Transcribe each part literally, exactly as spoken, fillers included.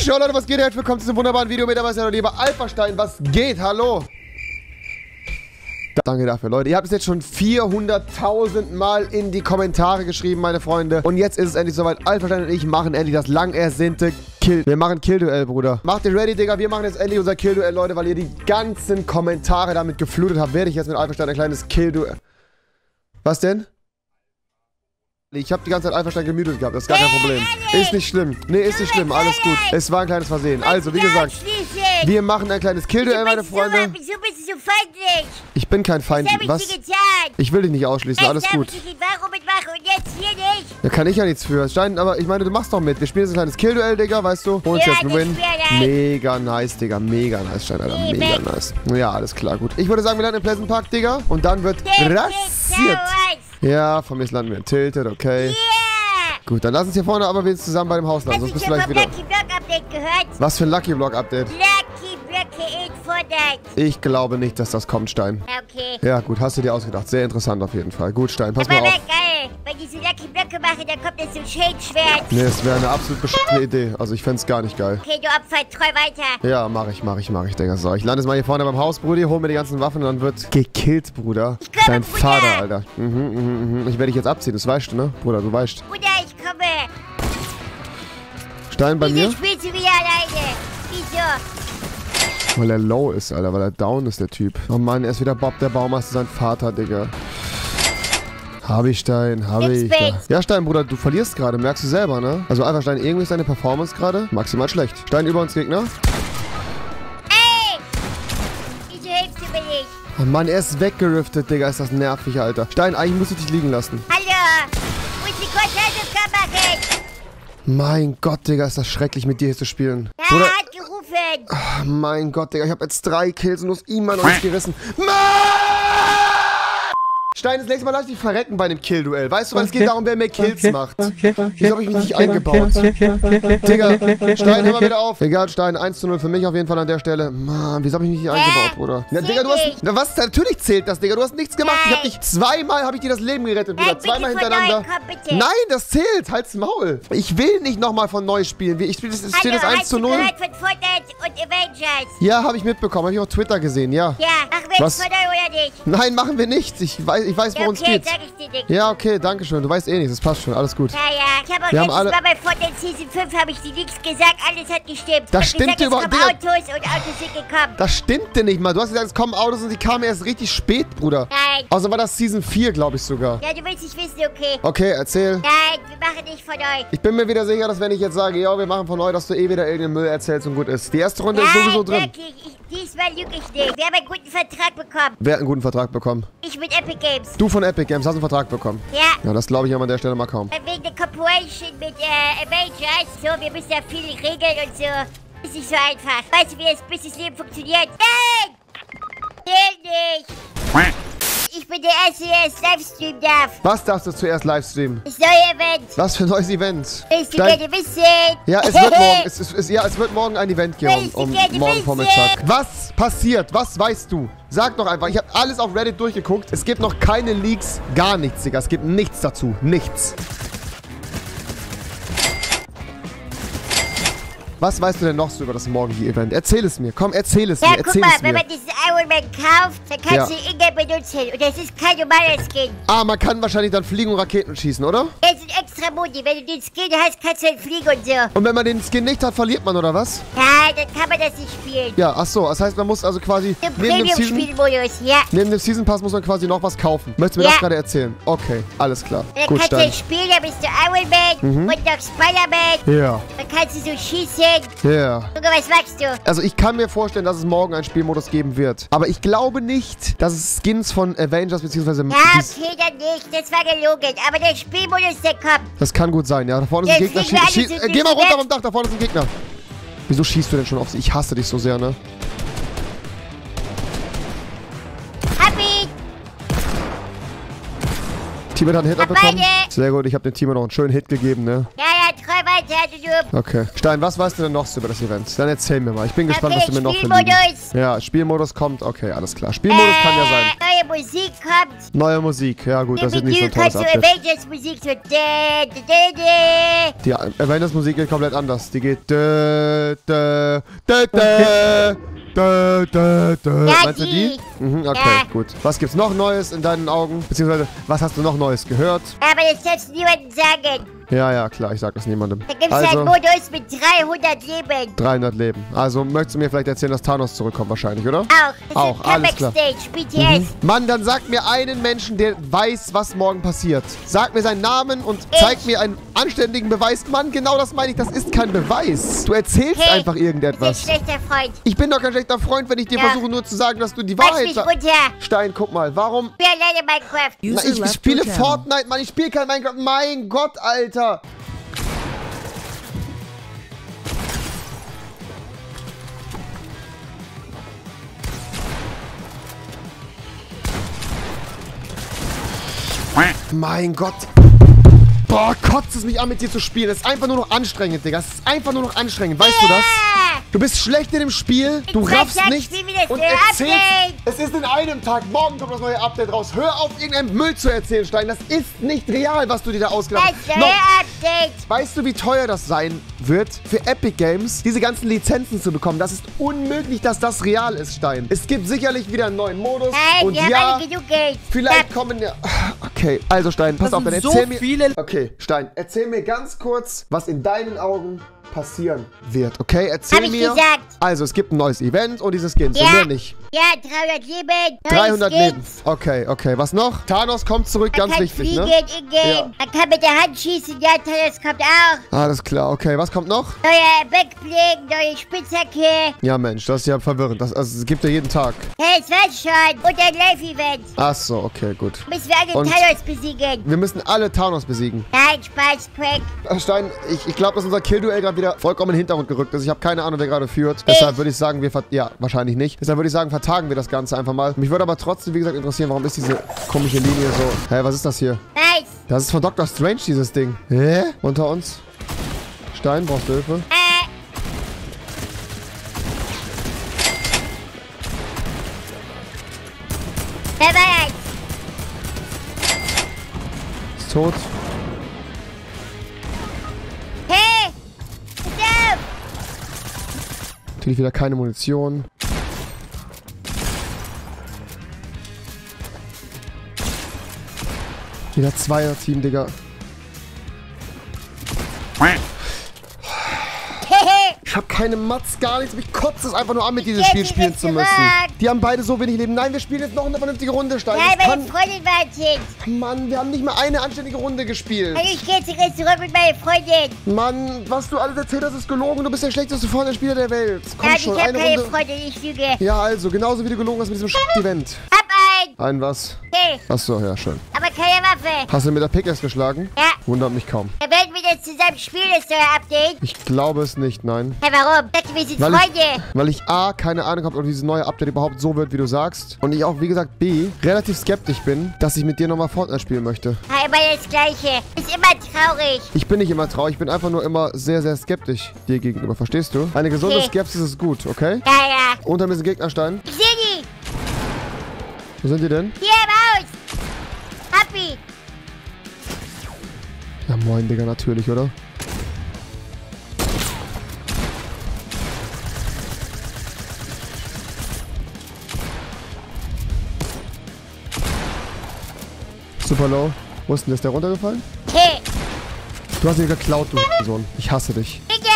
Ciao Leute, was geht? Herzlich willkommen zu diesem wunderbaren Video. Mit dabei ist ja noch lieber Alphastein. Was geht? Hallo. Danke dafür, Leute. Ihr habt es jetzt schon vierhunderttausend Mal in die Kommentare geschrieben, meine Freunde. Und jetzt ist es endlich soweit. Alphastein und ich machen endlich das lang ersehnte Kill. Wir machen Kill-Duell, Bruder. Macht ihr ready, Digga? Wir machen jetzt endlich unser Kill-Duell, Leute, weil ihr die ganzen Kommentare damit geflutet habt. Werde ich jetzt mit Alphastein ein kleines Kill-Duell. Was denn? Ich habe die ganze Zeit Alphastein gemutet gehabt, das ist gar kein Problem. Ist nicht schlimm. Nee, ist nicht schlimm, alles gut. Es war ein kleines Versehen. Also, wie gesagt, wir machen ein kleines Kill-Duell, meine Freunde. Wieso bist du so feindlich? Ich bin kein Feind. Was? Ich will dich nicht ausschließen, alles gut. Warum mitmachen und jetzt hier nicht? Da kann ich ja nichts für. Stein, aber ich meine, du machst doch mit. Wir spielen jetzt ein kleines Kill-Duell, Digga, weißt du? Holen uns jetzt einen Win. Mega nice, Digga. Mega nice, Stein, Alter. Mega nice. Ja, alles klar, gut. Ich würde sagen, wir landen im Pleasant Park, Digga. Und dann wird rasiert. Ja, von mir landen wir in Tilted, okay. Gut, dann lass uns hier vorne aber wenigstens zusammen bei dem Haus landen. Sonst bist du gleich wieder. Lucky Block Update gehört? Was für ein Lucky Block Update? Lucky Blöcke in Fortnite. Ich glaube nicht, dass das kommt, Stein. Okay. Ja, gut, hast du dir ausgedacht. Sehr interessant auf jeden Fall. Gut, Stein, pass Aber mal auf. geil. Wenn ich so Lucky Blöcke mache, dann kommt jetzt so ein Schildschwert. Nee, es wäre eine absolut beschissene Idee. Also ich fände es gar nicht geil. Okay, du Opfer, treu weiter. Ja, mach ich, mach ich, mach ich, Digga. So, ich lande jetzt mal hier vorne beim Haus, Brudi, hol mir die ganzen Waffen und dann wird gekillt, Bruder. Ich komme, Dein Bruder. Vater, Alter. Mhm, mhm, mhm. Ich werde dich jetzt abziehen, das weißt du, ne? Bruder, du weißt. Bruder, ich komme. Stein bei Wieso mir? spielst du wieder alleine? Wieso? Weil er low ist, Alter, weil er down ist, der Typ. Oh Mann, er ist wieder Bob, der Baumeister, sein Vater, Digga. Hab ich, Stein, habe ich. Da. Ja, Stein, Bruder, du verlierst gerade, merkst du selber, ne? Also einfach, Stein, irgendwie ist deine Performance gerade maximal schlecht. Stein über uns Gegner. Ey! Wieso hilfst du mir nicht? Oh Mann, er ist weggeriftet, Digga, ist das nervig, Alter. Stein, eigentlich musst du dich liegen lassen. Hallo! Wo ist die Quartalsaufgabe machen? Mein Gott, Digga, ist das schrecklich, mit dir hier zu spielen. Ja, Bruder, hat gerufen. oh, mein Gott, Digga, ich habe jetzt drei Kills und du hast ihn mal noch nicht gerissen. Mann! Stein, das nächste Mal lass ich dich verrecken bei dem Kill-Duell. Weißt du, weil es geht darum, wer mehr Kills okay, macht. Okay, okay, Wieso habe ich mich nicht okay, eingebaut? Okay, okay, okay, Digga, okay, Stein, hör mal okay. wieder auf. Egal, Stein, eins zu null für mich auf jeden Fall an der Stelle. Mann, wieso habe ich mich nicht eingebaut, Bruder? Ja, Digga, du hast... Na, was? Natürlich zählt das, Digga. Du hast nichts gemacht. Ich habe dich... Zweimal habe ich dir das Leben gerettet, Bruder. Nein, Zweimal bitte von hintereinander. neu, komm, bitte. Nein, das zählt. Halt's Maul. Ich will nicht nochmal von neu spielen. Ich spiele das, steht Hallo, das eins hast zu du null. gehört von Fortnite und Avengers? Ja, habe ich mitbekommen. Habe ich auf Twitter gesehen, ja. Ja, machen wir Was? jetzt von neu oder nicht? Nein, machen wir nicht. Ich weiß, ich weiß Ja, worum es okay, geht. sag ich dir nicht. Ja, okay, danke schön. Du weißt eh nichts. Das passt schon. Alles gut. Ja, ja. Ich habe auch Wir haben letztes alle- Mal bei Fortnite Season fünf habe ich dir nichts gesagt. Alles hat gestimmt. Das Ich hab stimmt gesagt, es überhaupt- kommen Digga. Autos und Autos sind gekommen. Das stimmte nicht mal. Du hast gesagt, es kommen Autos und die kamen erst richtig spät, Bruder. Nein. Außer war das Season vier, glaube ich sogar. Ja, du willst nicht wissen, okay. Okay, erzähl. Nein, wir machen nicht von euch. Ich bin mir wieder sicher, dass wenn ich jetzt sage, ja, wir machen von neu, dass du eh wieder irgendeinen Müll erzählst und gut ist. Die erste Runde ist sowieso drin. wirklich. Ich, diesmal lüge ich nicht. Wir haben einen guten Vertrag bekommen. Wer hat einen guten Vertrag bekommen? Ich mit Epic Games. Du von Epic Games hast einen Vertrag bekommen. Ja. Ja, das glaube ich aber an der Stelle mal kaum. Wegen der Corporation mit äh, Avengers. So, wir müssen ja viele Regeln und so. Ist nicht so einfach. Weißt du, wie das Businessleben funktioniert? Nein! Zähl nicht! Ich bin der Erste, der es livestreamen darf. Was darfst du zuerst livestreamen? Das neue Event. Was für ein neues Event? Willst du Dein- gerne wissen? Ja, es wird morgen, es, es, es, ja, es wird morgen ein Event geben Willst du um, um gerne morgen wissen? Vormittag. Was passiert? Was weißt du? Sag doch einfach. Ich habe alles auf Reddit durchgeguckt. Es gibt noch keine Leaks, gar nichts, Digga. Es gibt nichts dazu. Nichts. Was weißt du denn noch so über das morgige Event? Erzähl es mir. Komm, erzähl es Ja, mir. guck Erzähl mal, es wenn mir. man diesen Iron Man kauft, dann kannst Ja. du ihn Ingame benutzen. Und das ist kein normaler Skin. Ah, man kann wahrscheinlich dann fliegen und Raketen schießen, oder? Das ist ein extra Modi. Wenn du den Skin hast, kannst du dann fliegen und so. Und wenn man den Skin nicht hat, verliert man, oder was? Ja, dann kann man das nicht spielen. Ja, ach so. Das heißt, man muss also quasi Im neben dem, Season, Premium-Spielmodus, ja. neben dem Season Pass muss man quasi noch was kaufen. Möchtest du mir Ja. das gerade erzählen? Okay, alles klar. Dann Gut, kannst du Stein. dann spielen, dann bist du Iron Man und noch Spider-Man. Ja, Dann kannst du so schießen. ja. Junge, was magst du? Also ich kann mir vorstellen, dass es morgen einen Spielmodus geben wird. Aber ich glaube nicht, dass es Skins von Avengers bzw. Ja, okay, dann nicht. Das war gelogen. Aber der Spielmodus, der kommt. Das kann gut sein, ja. Da vorne ist ein Jetzt Gegner. fliegen wir Schie alle schie so äh, geh mal durch die runter Welt. vom Dach, da vorne ist ein Gegner. Wieso schießt du denn schon auf sie? Ich hasse dich so sehr, ne? Hab ihn. Teammate hat einen Hit Hab abbekommen. beide. Sehr gut, ich habe dem Teammate noch einen schönen Hit gegeben, ne? Ja, ja, treu weiter, du Noob. Okay. Stein, was weißt du denn noch so über das Event? Dann erzähl mir mal. Ich bin gespannt, Okay, was du mir noch Spielmodus. verliebst. Ja, Spielmodus kommt. Okay, alles klar. Spielmodus kann ja sein. Neue Musik kommt. Neue Musik, ja gut, das Im ist nicht so Menü ein tolles kannst du Update. Avengers-Musik so. Dä, dä, dä, dä. Die Avengers-Musik geht komplett anders. Die geht dö, dö, dö, dö, dö, dö, dö. Ja, Meinst du die? die. Mhm, okay, Ja. gut. Was gibt's noch Neues in deinen Augen? Beziehungsweise, was hast du noch Neues gehört? Aber das darfst du niemandem sagen. Ja, ja, klar, ich sag das niemandem. Da gibt's Also, einen Modus mit dreihundert Leben. dreihundert Leben. Also, möchtest du mir vielleicht erzählen, dass Thanos zurückkommt wahrscheinlich, oder? Auch. Das Auch, ist alles klar. Comeback-Stage, B T S. Mann, dann sag mir einen Menschen, der weiß, was morgen passiert. Sag mir seinen Namen und zeig Ich. mir einen anständigen Beweis. Mann, genau das meine ich. Das ist kein Beweis. Du erzählst Hey, einfach Du bist irgendetwas. ein schlechter Freund. Ich bin doch kein schlechter Freund, wenn ich dir Ja. versuche nur zu sagen, dass du die Mach Wahrheit mich sagst. runter. Stein, guck mal. Warum? Ich bin alleine Minecraft. Na, User ich left spiele your channel. Fortnite, Mann. Ich spiele kein Minecraft. Mein Gott, Alter. Mein Gott. Boah, kotzt es mich an, mit dir zu spielen. Es ist einfach nur noch anstrengend, Digga. Es ist einfach nur noch anstrengend. Weißt du das? Ah! Du bist schlecht in dem Spiel. Du Ich raffst sag, nicht. ich will wieder Und das erzählst. Update. Es ist in einem Tag. Morgen kommt das neue Update raus. Hör auf, irgendeinen Müll zu erzählen, Stein. Das ist nicht real, was du dir da ausgedacht Das hast. neue No. Update. Weißt du, wie teuer das sein wird für Epic Games, diese ganzen Lizenzen zu bekommen? Das ist unmöglich, dass das real ist, Stein. Es gibt sicherlich wieder einen neuen Modus. Nein, und wir ja, haben alle genug Geld. vielleicht Ja. kommen ja... Okay, also Stein, pass Das auf, dann sind erzähl so mir... viele- Okay, Stein, erzähl mir ganz kurz, was in deinen Augen passieren wird, okay? Erzähl Hab ich mir... gesagt. Also, es gibt ein neues Event und diese Skins, Ja. und mehr nicht. Ja, dreihundert Leben. neue dreihundert Skins. Leben. Okay, okay. Was noch? Thanos kommt zurück, Man ganz kann wichtig, fliegen ne? in-game. Ja. Man kann mit der Hand schießen. Ja, das kommt auch. Alles klar, okay. Was kommt noch? Neue Backbling, neue Spitzhacke. Ja, Mensch, das ist ja verwirrend. Das, also, es gibt ja jeden Tag. Hey, das war's schon. Und ein Live-Event. Ach so, okay, gut. Müssen wir alle Und- Thanos besiegen. Wir müssen alle Thanos besiegen. Nein, Spaß, Crack. Äh, Stein, ich, ich glaube, dass unser Kill-Duell gerade wieder vollkommen in den Hintergrund gerückt ist. Ich habe keine Ahnung, wer gerade führt. Deshalb würde ich sagen, wir ver... Ja, wahrscheinlich nicht. Deshalb würde ich sagen, vertagen wir das Ganze einfach mal. Mich würde aber trotzdem, wie gesagt, interessieren, warum ist diese komische Linie so... Hä, was ist das hier? Nice. Das ist von Doctor Strange, dieses Ding. Hä? Unter uns? Stein, brauchst du Hilfe? Äh, wer war eins? Ist tot. Hey! Pass auf! Natürlich wieder keine Munition. Wieder Zweier-Team, Digga. Hehe! Ich hab keine Mats, gar nichts. Mich kotzt es einfach nur an, mit Ich dieses hätte Spiel dir spielen das zu müssen. gesagt. Die haben beide so wenig Leben. Nein, wir spielen jetzt noch eine vernünftige Runde, Stein. Ja, Das meine kann... Freundin wartet. Mann, wir haben nicht mal eine anständige Runde gespielt. Also ich gehe jetzt jetzt zurück mit meiner Freundin. Mann, was du alles erzählt hast, ist gelogen. Du bist der schlechteste Fortnite-Spieler der Welt. Komm Ja, schon, ich habe eine keine Runde. Freundin, ich lüge. Ja, also, genauso wie du gelogen hast mit diesem Sch***Event. Hab ein! Ein was? Okay, Achso, ja, schön. aber keine Waffe. Hast du mit der Pickaxe geschlagen? Ja, Wundert mich kaum. dann werden wir jetzt zusammen spielen, das neue Update. Ich glaube es nicht, nein. Ja, warum? Dachte, wir sind Weil ich, Freunde. weil ich A, keine Ahnung habe, ob dieses neue Update überhaupt so wird, wie du sagst. Und ich auch, wie gesagt, B, relativ skeptisch bin, dass ich mit dir nochmal Fortnite spielen möchte. Ja, immer das Gleiche. Ist immer traurig. Ich bin nicht immer traurig, ich bin einfach nur immer sehr, sehr skeptisch dir gegenüber, verstehst du? Eine gesunde Okay. Skepsis ist gut, okay? Ja, ja. Unter mir sind Gegnerstein. Ich sehe die. Wo sind die denn? Hier im Haus. Happy. Ja, moin, Digga, natürlich, oder? Super low. Wo ist denn, ist der runtergefallen? Hey, Du hast ihn geklaut, du Sohn. Ich hasse dich. bitte.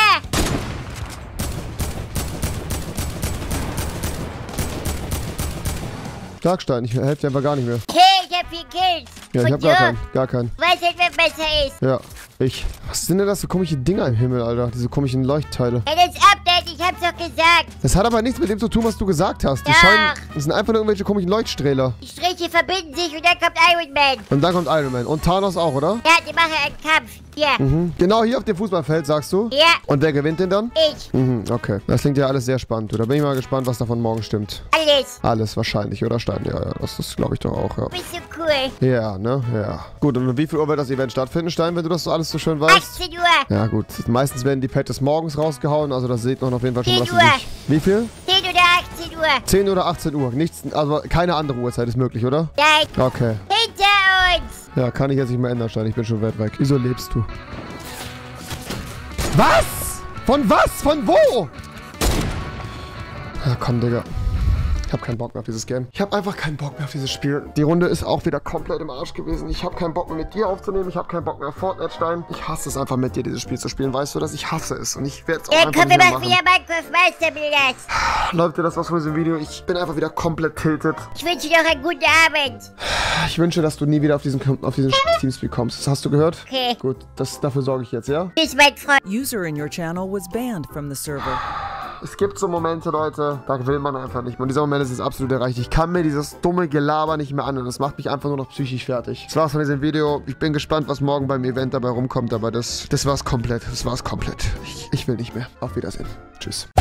Starkstein, ich helfe dir einfach gar nicht mehr. Hey, ich hab vier Kills. Ja, ich Und hab gar du? keinen. Gar keinen. Weißt nicht, wer besser ist. Ja, ich. Was sind denn das für komische Dinger im Himmel, Alter? Diese komischen Leuchtteile. Ja, das Update, ich hab's doch gesagt. Das hat aber nichts mit dem zu tun, was du gesagt hast. Die Doch. scheinen. Das sind einfach nur irgendwelche komischen Leuchtsträhler. Die Striche verbinden sich und dann kommt Iron Man. Und dann kommt Iron Man. Und Thanos auch, oder? Ja, die machen einen Kampf. Hier. Mhm. Genau hier auf dem Fußballfeld, sagst du? Ja, Und wer gewinnt denn dann? ich. Mhm, okay. Das klingt ja alles sehr spannend. Du, da bin ich mal gespannt, was davon morgen stimmt. Alles. Alles wahrscheinlich, oder Stein? Ja, ja, das ist, glaube ich, doch auch, ja. Bist du cool. Ja, ne? Ja. Gut, und um wie viel Uhr wird das Event stattfinden, Stein, wenn du das so alles so schön weißt? achtzehn Uhr. Ja, gut. Meistens werden die Patches morgens rausgehauen, also das sieht man auf jeden Fall schon, zehn was du Uhr. nicht. Wie viel? zehn oder achtzehn Uhr. zehn oder achtzehn Uhr. Nichts, also keine andere Uhrzeit ist möglich, oder? Nein. Okay. Hinter uns. Ja, kann ich jetzt nicht mehr ändern, Stein. Ich bin schon weit weg. Wieso lebst du? Was? Von was? Von wo? Ja, komm, Digga. Ich habe keinen Bock mehr auf dieses Game. Ich habe einfach keinen Bock mehr auf dieses Spiel. Die Runde ist auch wieder komplett im Arsch gewesen. Ich habe keinen Bock mehr mit dir aufzunehmen. Ich habe keinen Bock mehr auf Fortnite, Stein. Ich hasse es einfach mit dir, dieses Spiel zu spielen. Weißt du, dass ich hasse es. Und ich werde es auch Ja, einfach komm, nicht wir mehr machen machen. wieder Minecraft Meisterbilder. Leute, das war's von diesem Video. Ich bin einfach wieder komplett tilted. Ich wünsche dir noch einen guten Abend. Ich wünsche, dass du nie wieder auf diesen, auf diesen Teamspeak kommst. Das hast du gehört? Okay. Gut, das, dafür sorge ich jetzt, ja? Tschüss, mein Freund. User in your channel was banned from the server. Es gibt so Momente, Leute, da will man einfach nicht mehr. Und dieser Moment ist jetzt absolut erreicht. Ich kann mir dieses dumme Gelaber nicht mehr anhören. Das macht mich einfach nur noch psychisch fertig. Das war's von diesem Video. Ich bin gespannt, was morgen beim Event dabei rumkommt. Aber das, das war's komplett. Das war's komplett. Ich, ich will nicht mehr. Auf Wiedersehen. Tschüss.